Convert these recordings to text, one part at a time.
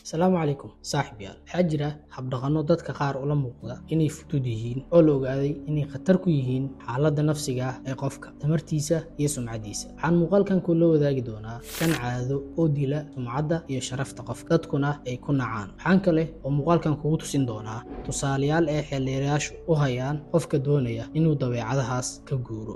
السلام عليكم صاحب يال حجرة habdhaqano dadka qaar ula muuqda inay fudud yihiin oo la ogaaday inay khatar ku yihiin xaaladda nafsiga ah ee qofka tamartiisa iyo sumcadiisa. Waxaan muuqaalkan ku la wadaagi doonaa kan caado oo dila sumcadda iyo sharafta qofka dadkuna ay ku nacaan. Waxaan kale oo muuqaalkan kugu tusin doonaa tusaalayaal ay xeelleerayaashu u hayaan qofka doonaya inuu dabeecadahaas ka guuro.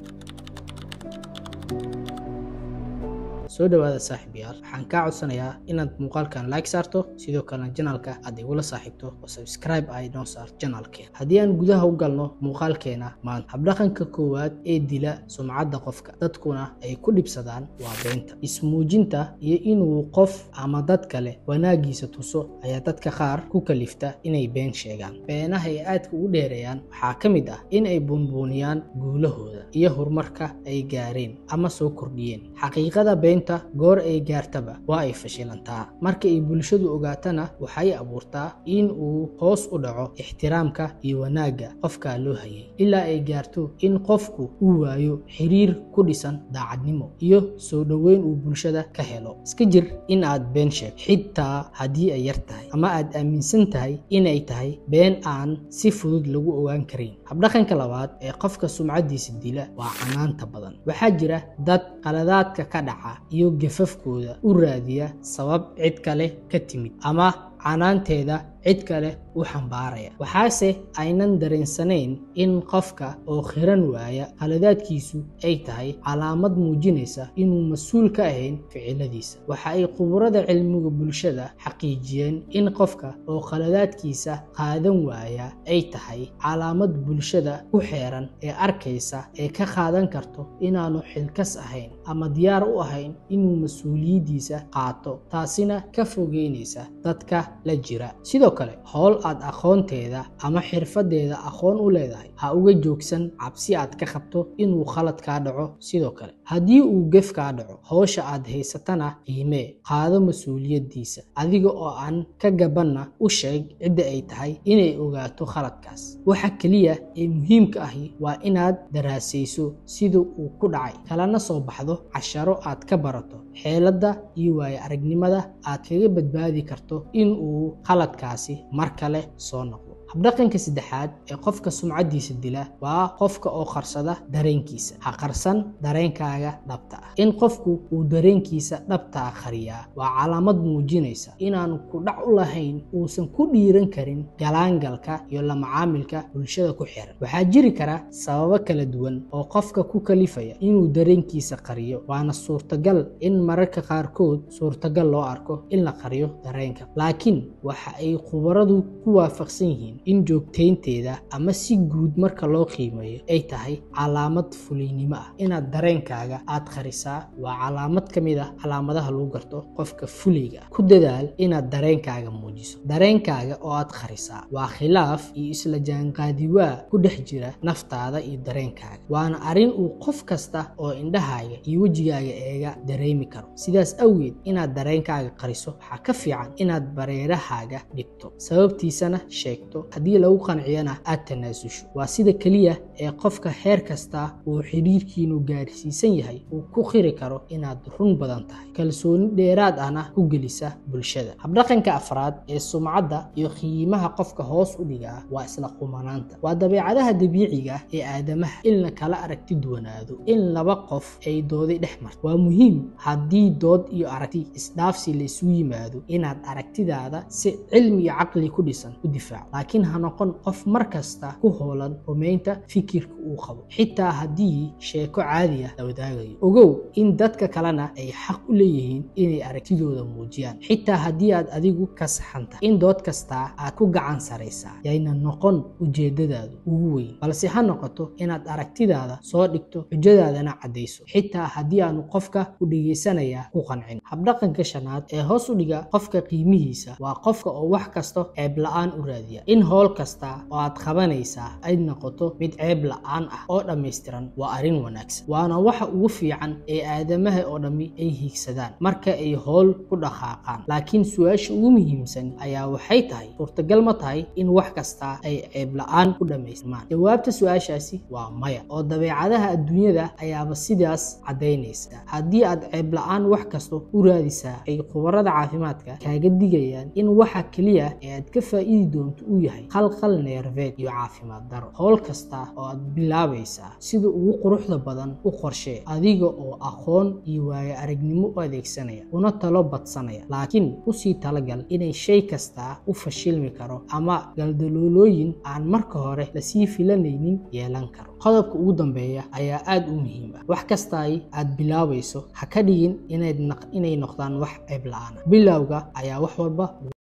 soo dhawaada saaxiibayaal, waxaan kaa codsanayaa inaad muuqaalkan like saarto, sidoo kalena channelka aad igula saaxiibto oo subscribe ay noo saarto channelkeena. Haddii aan gudaha u galno muuqaalkeena maanta, habdhaqanka koowaad ee dila sumcadda qofka dadkuna ay ku dhibsadaan waa beenta. Ismuujinta iyo inuu qof ama dad kale wanaagiisa tuso ayaa dadka qaar ku kalifta inay been sheegaan. Beenaha ay aadka u dheereeyaan waxaa ka mid ah in ay buunbuuniyaan guulahooda iyo horumarka ay gaareen ama soo kordhiyeen. Xaqiiqada beenta goor ay gaartaba waa ay fashilantaa. Marka ay bulshadu ogaatana waxay abuurtaa in uu hoos u dhaco ixtiraamka iyo wanaagga qofka loo hayay, ilaa ay gaarto in qofku uu waayo xiriir ku dhisan daacadnimo iyo soo dhaweyn uu bulshada ka helo. Iska jir in aad been sheeg xitaa haddii ay yar tahay ama aad aaminsan tahay inay tahay been aan si fudud lagu ogaan karin. Habdhaqanka labaad ee qofka sumcadiisa dila waa canaanta badan. Waxaa jira dad qaladaadka ka dhaca iyo gafafkooda u raadiya sabab cid kale ka timid ama canaanteeda cid kale u xambaaraya. Waxaase aynan dareensanayn in qofka oo xiran waaya qaladaadkiisu ay tahay calaamad muujinaysa inuu mas'uul ka ahayn ficiladiisa. Waxa ay khubarada cilmiga bulshada xaqiijiyeen in qofka oo qaladaadkiisa qaadan waaya ay tahay calaamad bulshada ku xeeran ee arkaysa ee ka qaadan karto inaanu xilkas ahayn ama diyaar u ahayn inuu mas'uuliyadiisa qaato, taasina ka fogeynaysa dadka la jira. Sidoo kale, howl aad aqoonteeda ama xirfadeeda aqoon u leedahay ha uga joogsan cabsi aad ka qabto inuu khalad ka dhaco. Sidoo kale, haddii uu gaf ka dhaco, hawsha aad haysatana qiimee, qaado mas'uuliyadiisa adiga oo aan ka gabanna u sheeg cidda ay tahay inay ogaato khaladkaas. Waxa kaliya ee muhiimka ahi waa inaad daraasayso sida uu ku dhacay, kalena soo baxdo casharo aad ka barato xeeladda iyo waayo aragnimada aad kaga badbaadi karto in uu khaladkaasi mar kale soo noqdo. habdhaqanka saddexaad ee qofka sumcadiisa dila waa qofka oo qarsada dareenkiisa. Ha qarsan dareenkaaga dhabta ah. In qofku uu dareenkiisa dhabta ah qariyaa waa calaamad muujinaysa inaanu ku dhac u lahayn, uusan ku dhiiran karin galaangalka iyo la macaamilka bulshada ku xiran. Waxaa jiri kara sababo kala duwan oo qofka ku kalifaya inuu dareenkiisa qariyo, waana suurtagal in mararka qaarkood suurtagal loo arko in la qariyo dareenka, laakiin waxa ay khubaradu ku waafaqsan yihiin in joogtaynteeda ama si guud marka loo qiimeeyo ay tahay calaamad fuliynimo ah. Inaad dareenkaaga aad qarisaa waa calaamad ka mid ah calaamadaha lagu garto qofka fuliga ah. Ku dadaal inaad dareenkaaga muujiso. Dareenkaaga oo aad qarisaa waa khilaaf iyo isla jaanqaadiwaa ku dhex jira naftaada iyo dareenkaaga, waana arrin uu qof kasta oo indhahaaga iyo wejigaaga eega dareemi karo. Sidaas awgeed, inaad dareenkaaga qariso waxaa ka fiican inaad bareerahaaga dhigto, sababtiisana sheegto. Haddii lagu qanciyana aad tanaasusho. Waa sida kaliya ee qofka heer kasta uu xiriirkiinu gaarsiisan yahay uu ku qiri karo inaad run badan tahay, kalsooni dheeraad ahna ku gelisa bulshada. habdhaqanka afraad ee sumcadda iyo qiimaha qofka hoos u dhigaa waa isla qumanaanta. Waa dabeecadaha dabiiciga ah ee aadamaha in la kala aragti duwanaado, in laba qof ay doodi dhex marto. Waa muhiim haddii dood iyo aragti isdhaafsi la isugu yimaado inaad aragtidaada si cilmi iyo caqli ku dhisan u difaaco, laakiin ha noqon qof markasta ku hoolan rumaynta fikirka uu qabo, xitaa haddii sheeko caadi ah la wadaagayo. Ogow in dadka kalena ay xaq u leeyihiin inay aragtidooda muujiyaan, xitaa haddii aad adigu ka saxan tahay. In dood kasta aad ku gacan saraysaa yayna noqon ujeedadaadu ugu weyn, balse ha noqoto inaad aragtidaada soo dhigto, xujadaadana caddayso, xitaa haddii aanu qofka u dhegaysanaya ku qancin. habdhaqanka shanaad ee hoos u dhiga qofka qiimihiisa waa qofka oo wax kasta ceeb la'aan u raadiya. In hawl kasta oo aad qabanaysaa ay noqoto mid ceeb la'aan ah oo dhammaystiran waa arrin wanaagsan, waana waxa ugu fiican ee aadamaha oo dhammi ay hiigsadaan marka ay hawl ku dhaqaaqaan. Laakiin su'aasha ugu muhiimsan ayaa waxay tahay, suurtagal ma tahay in wax kasta ay ceeb la'aan ku dhammaystirmaan? Jawaabta su'aashaasi waa maya, oo dabeecadaha adduunyada ayaaba sidaas caddaynaysa. Haddii aad ceeb la'aan wax kasta u raadisaa, ay khubarada caafimaadka kaaga digayaan in waxa kaliya ee aad ka faa'iidi doonto uu yahay khalkhal neerveed iyo caafimaad daro. Hawl kasta oo aad bilaabaysaa sida ugu quruxda badan u qorshee, adiga oo aqoon iyo waayo aragnimo u adeegsanaya una talo badsanaya, laakiin u sii talagal inay shay kasta u fashilmi karo ama galdaloolooyin aan marka hore lasii filanaynin yeelan karo. Qodobka ugu dambeeya ayaa aad u muhiim ah. Wax kasta aad bilaabayso ha ka dhigin inay noqdaan wax ceeb la'aan ah. Bilowga ayaa wax walba